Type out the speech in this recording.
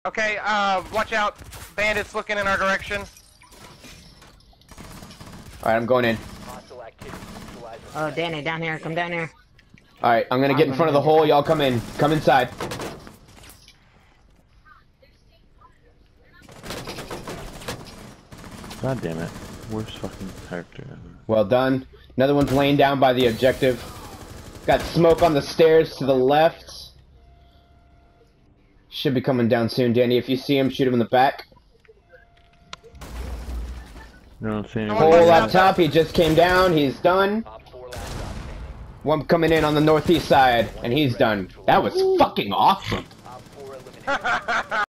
Okay, watch out. Bandits looking in our direction. Alright, I'm going in. Oh, Danny, down here. Come down here. Alright, I'm gonna get in front of the hole. Y'all come in. Come inside. God damn it. Worst fucking character ever. Well done. Another one's laying down by the objective. Got smoke on the stairs to the left. Should be coming down soon, Danny. If you see him, shoot him in the back. No, I'm saying. Hole up top, he just came down. He's done. One coming in on the northeast side, and he's done. That was fucking awesome.